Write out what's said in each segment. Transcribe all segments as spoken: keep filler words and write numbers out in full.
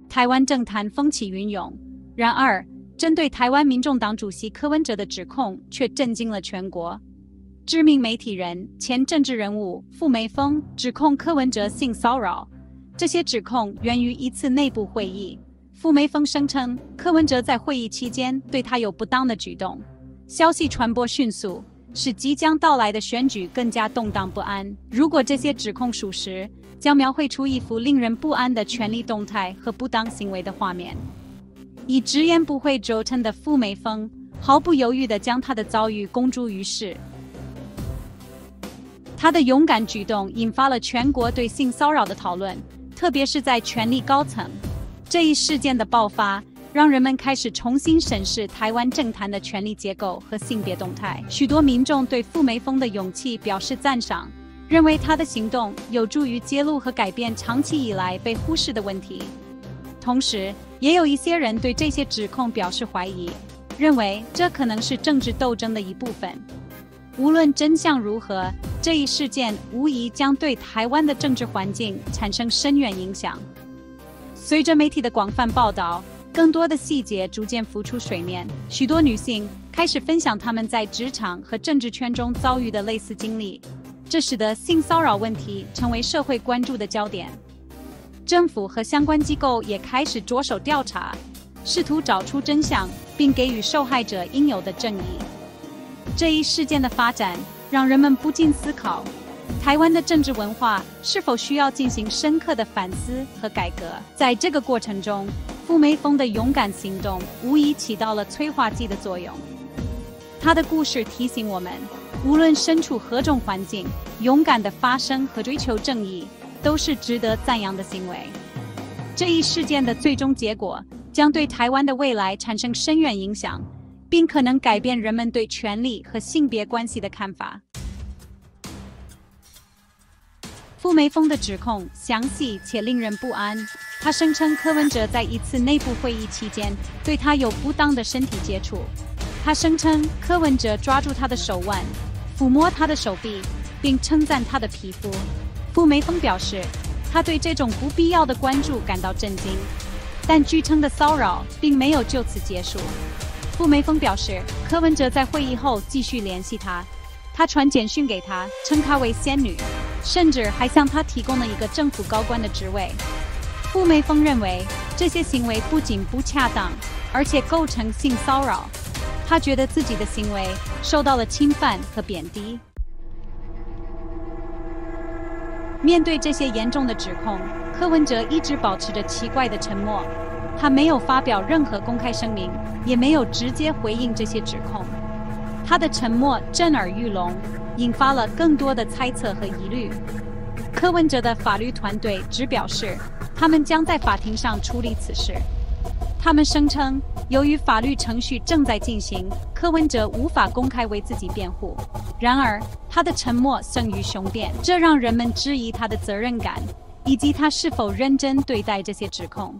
台湾政坛风起云涌。然而，针对台湾民众党主席柯文哲的指控却震惊了全国。知名媒体人、前政治人物傅梅峰指控柯文哲性骚扰，这些指控源于一次内部会议。傅梅峰声称，柯文哲在会议期间对他有不当的举动。消息传播迅速，使即将到来的选举更加动荡不安。如果这些指控属实，将描绘出一幅令人不安的权力动态和不当行为的画面。以直言不讳著称的傅梅峰，毫不犹豫地将他的遭遇公诸于世。他的勇敢举动引发了全国对性骚扰的讨论，特别是在权力高层。这一事件的爆发，让人们开始重新审视台湾政坛的权力结构和性别动态。许多民众对傅梅峰的勇气表示赞赏，认为他的行动有助于揭露和改变长期以来被忽视的问题。同时，也有一些人对这些指控表示怀疑，认为这可能是政治斗争的一部分。无论真相如何，这一事件无疑将对台湾的政治环境产生深远影响。随着媒体的广泛报道，更多的细节逐渐浮出水面，许多女性开始分享她们在职场和政治圈中遭遇的类似经历，这使得性骚扰问题成为社会关注的焦点。政府和相关机构也开始着手调查，试图找出真相，并给予受害者应有的正义。这一事件的发展让人们不禁思考，台湾的政治文化是否需要进行深刻的反思和改革？在这个过程中，傅梅峰的勇敢行动无疑起到了催化剂的作用。他的故事提醒我们，无论身处何种环境，勇敢的发声和追求正义都是值得赞扬的行为。这一事件的最终结果将对台湾的未来产生深远影响，并可能改变人们对权力和性别关系的看法。傅梅峰的指控详细且令人不安。他声称柯文哲在一次内部会议期间对他有不当的身体接触。他声称柯文哲抓住他的手腕，抚摸他的手臂，并称赞他的皮肤。傅梅峰表示，他对这种不必要的关注感到震惊，但据称的骚扰并没有就此结束。傅梅峰表示，柯文哲在会议后继续联系他，他传简讯给他，称她为仙女，甚至还向他提供了一个政府高官的职位。傅梅峰认为，这些行为不仅不恰当，而且构成性骚扰。他觉得自己的行为受到了侵犯和贬低。面对这些严重的指控，柯文哲一直保持着奇怪的沉默，他没有发表任何公开声明，也没有直接回应这些指控。他的沉默震耳欲聋，引发了更多的猜测和疑虑。柯文哲的法律团队只表示，他们将在法庭上处理此事。他们声称，由于法律程序正在进行，柯文哲无法公开为自己辩护。然而，他的沉默胜于雄辩，这让人们质疑他的责任感，以及他是否认真对待这些指控。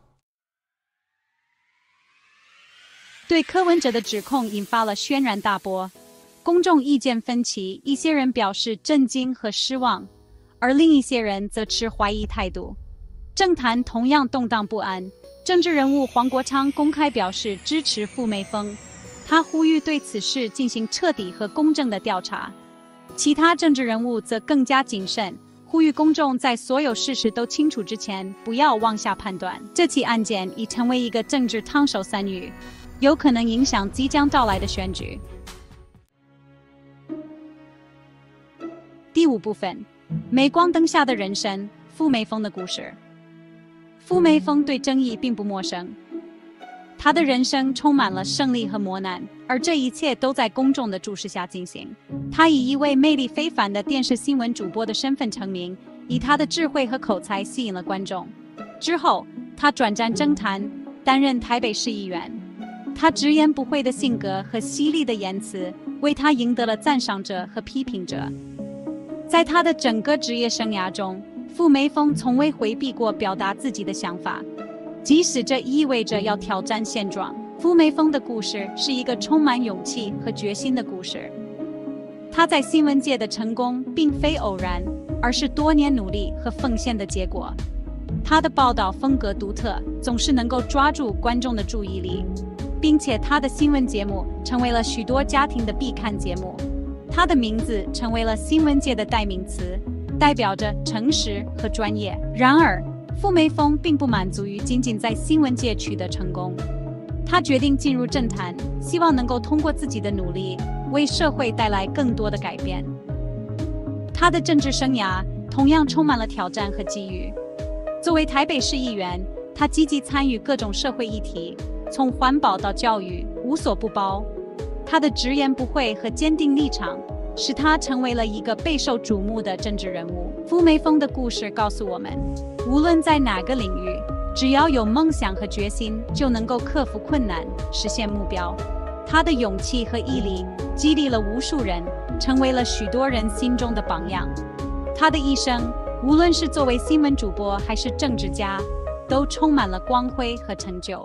对柯文哲的指控引发了轩然大波，公众意见分歧，一些人表示震惊和失望，而另一些人则持怀疑态度。政坛同样动荡不安，政治人物黄国昌公开表示支持傅梅峰，他呼吁对此事进行彻底和公正的调查。其他政治人物则更加谨慎，呼吁公众在所有事实都清楚之前不要妄下判断。这起案件已成为一个政治烫手山芋，有可能影响即将到来的选举。第五部分，镁光灯下的人生，傅梅峰的故事。傅梅峰对正义并不陌生，他的人生充满了胜利和磨难，而这一切都在公众的注视下进行。他以一位魅力非凡的电视新闻主播的身份成名，以他的智慧和口才吸引了观众。之后，他转战政坛，担任台北市议员。他直言不讳的性格和犀利的言辞，为他赢得了赞赏者和批评者。在他的整个职业生涯中，傅梅峰从未回避过表达自己的想法，即使这意味着要挑战现状。傅梅峰的故事是一个充满勇气和决心的故事。他在新闻界的成功并非偶然，而是多年努力和奉献的结果。 他的报道风格独特，总是能够抓住观众的注意力，并且他的新闻节目成为了许多家庭的必看节目。他的名字成为了新闻界的代名词，代表着诚实和专业。然而，傅梅峰并不满足于仅仅在新闻界取得成功，他决定进入政坛，希望能够通过自己的努力为社会带来更多的改变。他的政治生涯同样充满了挑战和机遇。作为台北市议员，他积极参与各种社会议题，从环保到教育，无所不包。他的直言不讳和坚定立场，使他成为了一个备受瞩目的政治人物。傅梅峰的故事告诉我们，无论在哪个领域，只要有梦想和决心，就能够克服困难，实现目标。他的勇气和毅力激励了无数人，成为了许多人心中的榜样。他的一生，无论是作为新闻主播还是政治家，都充满了光辉和成就。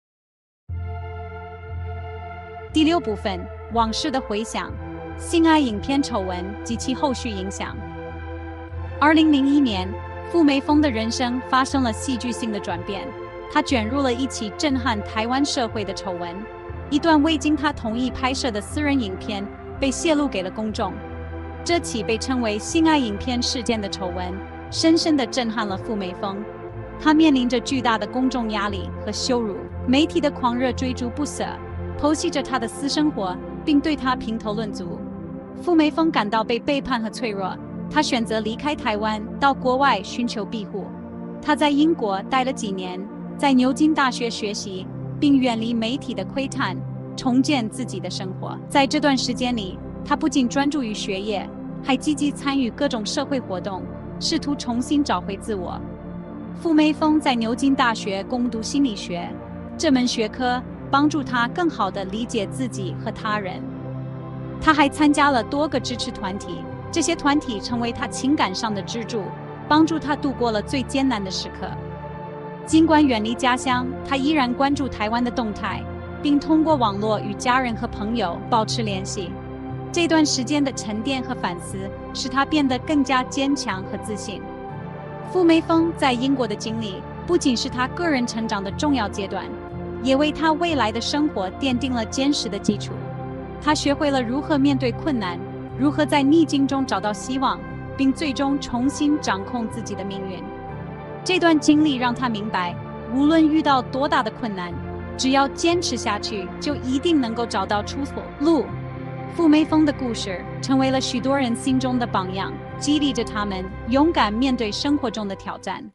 第六部分，往事的回响，性爱影片丑闻及其后续影响。二零零一年，傅梅峰的人生发生了戏剧性的转变，他卷入了一起震撼台湾社会的丑闻。一段未经他同意拍摄的私人影片被泄露给了公众。这起被称为性爱影片事件的丑闻，深深地震撼了傅梅峰。他面临着巨大的公众压力和羞辱，媒体的狂热追逐不舍，剖析着他的私生活，并对他评头论足。傅梅峰感到被背叛和脆弱，他选择离开台湾，到国外寻求庇护。他在英国待了几年，在牛津大学学习，并远离媒体的窥探，重建自己的生活。在这段时间里，他不仅专注于学业，还积极参与各种社会活动，试图重新找回自我。傅梅峰在牛津大学攻读心理学，这门学科帮助他更好地理解自己和他人。他还参加了多个支持团体，这些团体成为他情感上的支柱，帮助他度过了最艰难的时刻。尽管远离家乡，他依然关注台湾的动态，并通过网络与家人和朋友保持联系。这段时间的沉淀和反思，使他变得更加坚强和自信。傅梅峰在英国的经历，不仅是他个人成长的重要阶段，也为他未来的生活奠定了坚实的基础。他学会了如何面对困难，如何在逆境中找到希望，并最终重新掌控自己的命运。这段经历让他明白，无论遇到多大的困难，只要坚持下去，就一定能够找到出路。傅梅峰的故事成为了许多人心中的榜样，激励着他们勇敢面对生活中的挑战。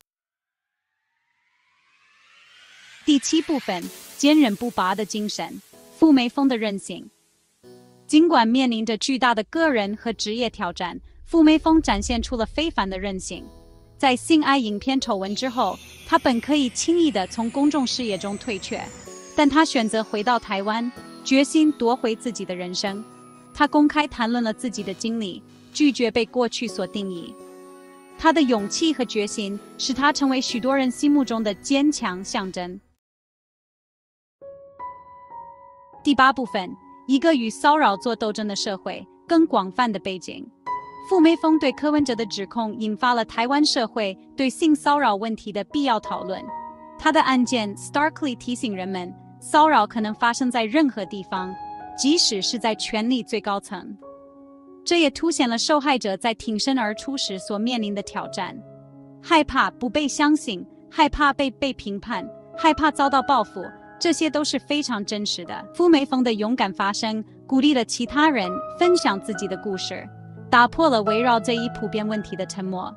第七部分，坚韧不拔的精神，傅梅峰的韧性。尽管面临着巨大的个人和职业挑战，傅梅峰展现出了非凡的韧性。在性爱影片丑闻之后，他本可以轻易地从公众视野中退却，但他选择回到台湾，决心夺回自己的人生。他公开谈论了自己的经历，拒绝被过去所定义。他的勇气和决心使他成为许多人心目中的坚强象征。第八部分，一个与骚扰做斗争的社会，更广泛的背景。傅梅峰对柯文哲的指控引发了台湾社会对性骚扰问题的必要讨论。他的案件 starkly 提醒人们，骚扰可能发生在任何地方，即使是在权力最高层。这也凸显了受害者在挺身而出时所面临的挑战：害怕不被相信，害怕被被评判，害怕遭到报复，这些都是非常真实的。傅梅峰的勇敢发声，鼓励了其他人分享自己的故事，打破了围绕这一普遍问题的沉默。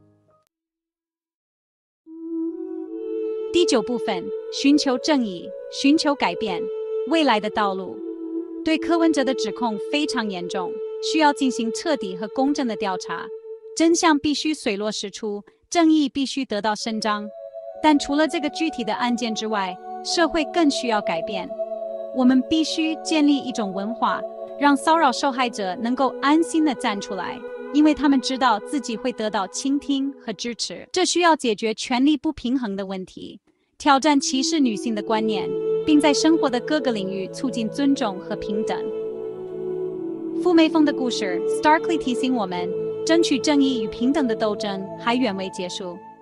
第九部分，寻求正义，寻求改变，未来的道路。对柯文哲的指控非常严重，需要进行彻底和公正的调查，真相必须水落石出，正义必须得到伸张。但除了这个具体的案件之外，社会更需要改变。我们必须建立一种文化，让骚扰受害者能够安心地站出来，因为他们知道自己会得到倾听和支持。这需要解决权力不平衡的问题，挑战歧视女性的观念，并在生活的各个领域促进尊重和平等。傅梅峰的故事 starkly 提醒我们，争取正义与平等的斗争还远未结束。